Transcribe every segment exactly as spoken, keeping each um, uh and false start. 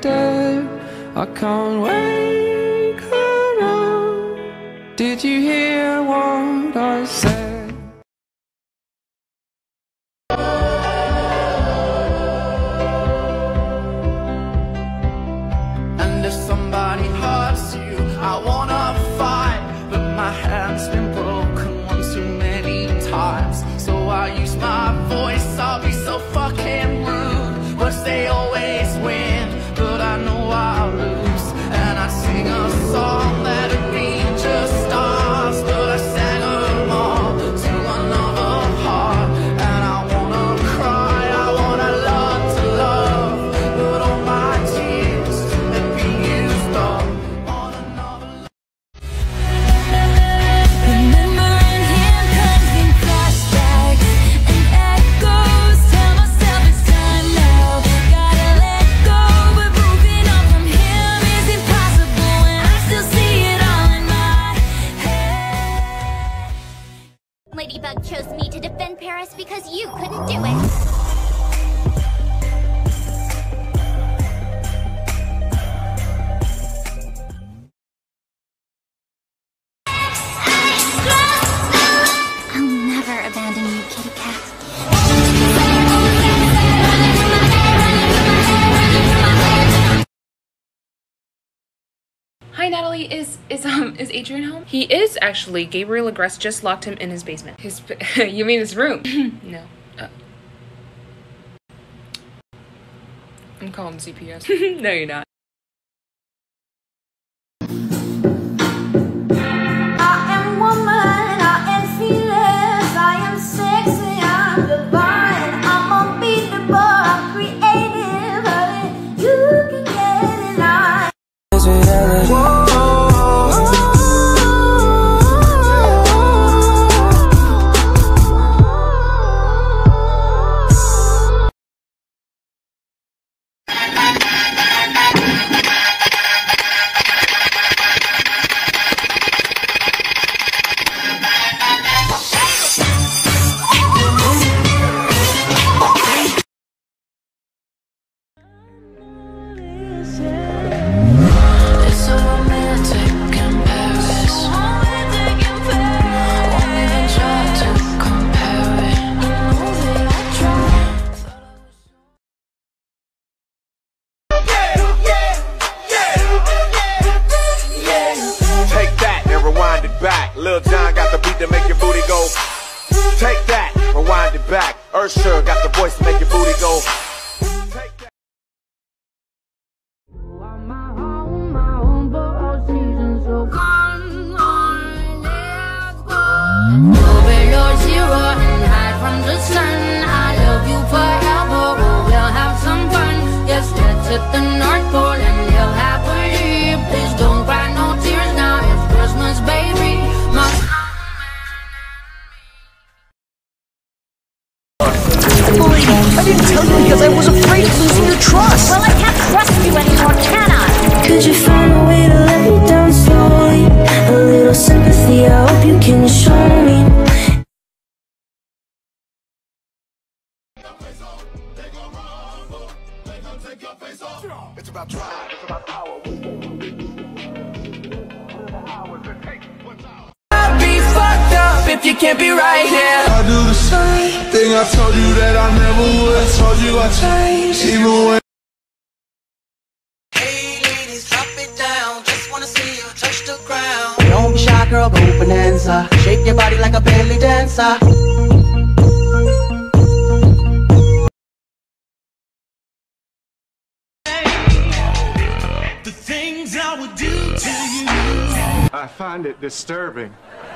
dead. I can't wake her up. Did you hear what I said? And if somebody hurts you, I wanna fight, but my hand's been broken one too many times. So I use my voice, I'll be so fucking rude, but they always win, but I know I'll lose. And I sing a song that'd be just stars, but I sang them all to another heart. And I wanna cry, I wanna learn to love, but all my tears, they'd be used up on another love. Remembering him comes in flashbacks and echoes. Tell myself it's time now. Gotta let go, but moving on from him is impossible, and I still see it all in my head. Ladybug chose me to defend Paris because you couldn't do it. I'll never abandon you, kitty cat. Hi Natalie, is is um is Adrien home? He is actually. Gabriel Agrest just locked him in his basement. His you mean his room? No. Uh, I'm calling C P S. No, you're not. I am woman, I am fearless, I am sexy, I'm divine, I'm unbeatable, I'm creative, honey. You can get it, I It's so romantic in Paris. Won't even try to compare it. Take that and rewind it back. Lil Jon got the beat to make your booty go. Take that, rewind it back. Ursher got the voice to make your booty go. Take that. Go below zero and hide from the sun. I love you forever, oh, we'll have some fun. Yes, let's hit the North Pole and live happily. Please don't cry no tears now, it's Christmas, baby. My I didn't tell you because I was afraid of losing your trust. Well, I can't trust you anymore, can I? Could you find a way to let me down slowly? A little sympathy, I hope you can show me. It's about drive, it's about power. I'll be fucked up if you can't be right here. I do the same thing I told you that I never would. Told you I changed, even when. Hey ladies, drop it down. Just wanna see you touch the ground. Don't be shy, girl, go bonanza. Shake your body like a belly dancer. The things I would do to you. I find it disturbing.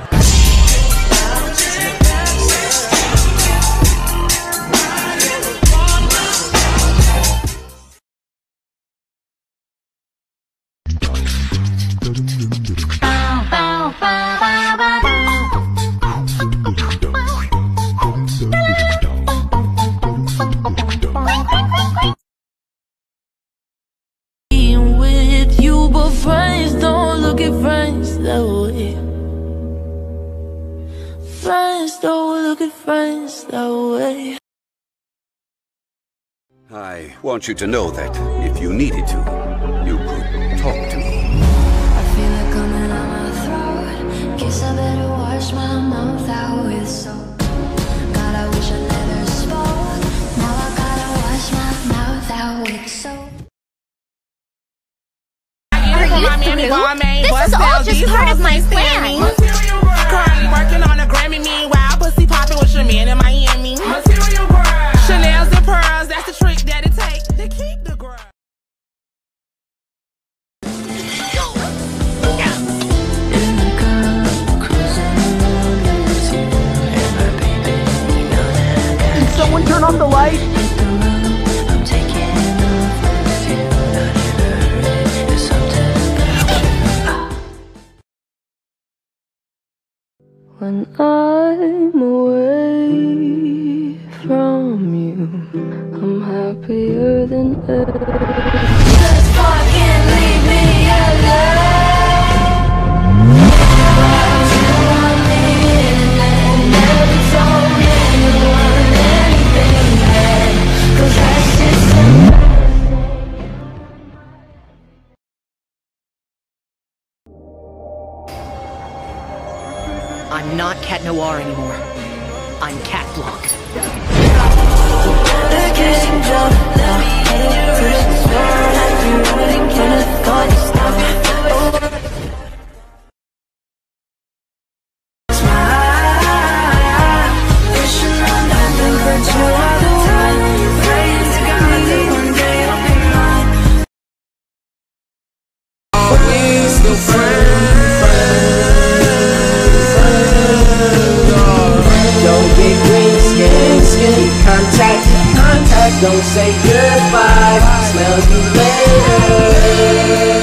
Being with you, but friends don't look at friends that way. Friends don't look at friends that way. I want you to know that if you needed to, you could talk to me. I feel it coming out my throat. Guess I better wash my mouth out with soap. God, I wish I never spoke. Now I gotta wash my mouth out with soap. Are you through? This is all just part of my plan. Currently working on a Grammy, meanwhile pussy popping with your man in Miami. Material grind. Chanel's and pearls, that's the trick that it takes to keep the grind. Did someone turn on the light? When I'm away from you, I'm happier than ever. Just fucking leave me alone. But you want me and never told anyone anything bad, 'cause that's just embarrassing. I'm not Cat Noir anymore. I'm Cat Block. Contact, contact, don't say goodbye. Smell you later.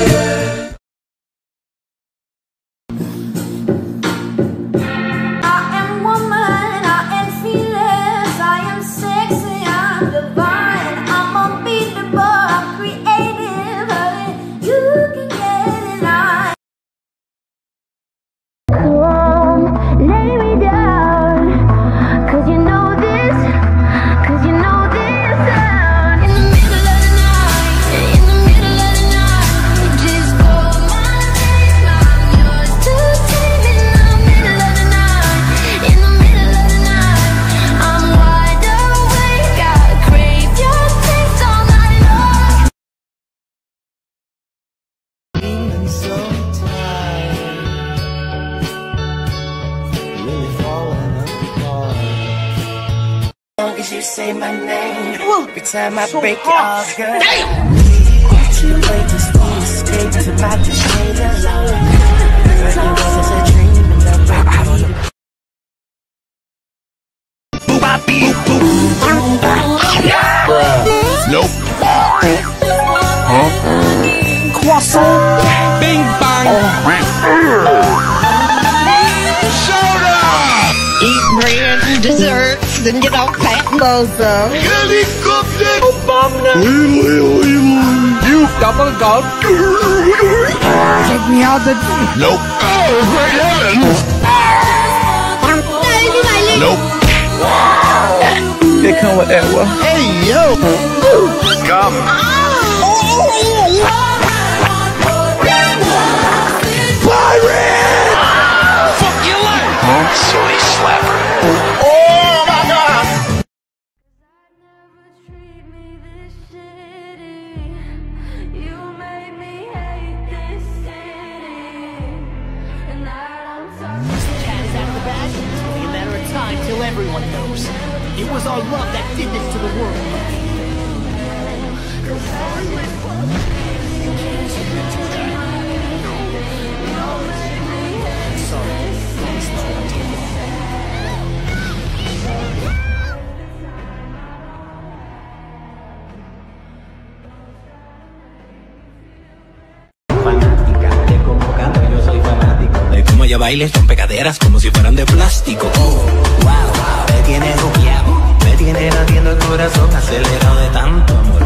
I am woman, I am fearless, I am sexy, I'm divine, I'm unbeatable, I'm creative, you can get it on. Come, lay me down, 'cause you know this, 'cause you know this sound. In the middle of the night, in the middle of the night, just call my name, I'm yours to take. In the middle of the night, in the middle of the night, I'm wide awake, I crave your taste all night long. Feeling so tired, really falling apart. As long as you say my name, every time I break it off, girl. Too late to still escape to my shade of love. But it was just a dream and I broke it. Nope. Huh? Croissant. Bing bang. Soda. Eat bread and desserts, then get all fat and bozo. Helicopter. Obama. You double dog. Take me out the... Nope. Oh, great heavens. Nope. They come with that one. Hey, yo. Come. Pirate! Fuck your life. Huh? Soy slapper. Oh, my God. Treat me this shitty. You made me hate this city. And I don't talk. Cat is out of the bag. It's only a matter of time till everyone knows. It was our love that did this to the world. Fanática de cómo canto, yo soy fanático de cómo ella baila, son pegaderas como si fueran de plástico. Oh, wow, me tiene buqueado, me tiene latiendo el corazón acelerado de tanto amor.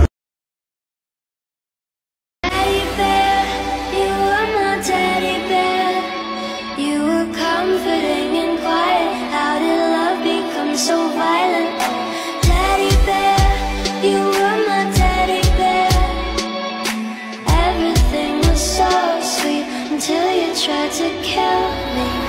Teddy bear, you are my teddy bear. You were comforting and quiet. How did love become so violent? Teddy bear, you were my tried to kill me.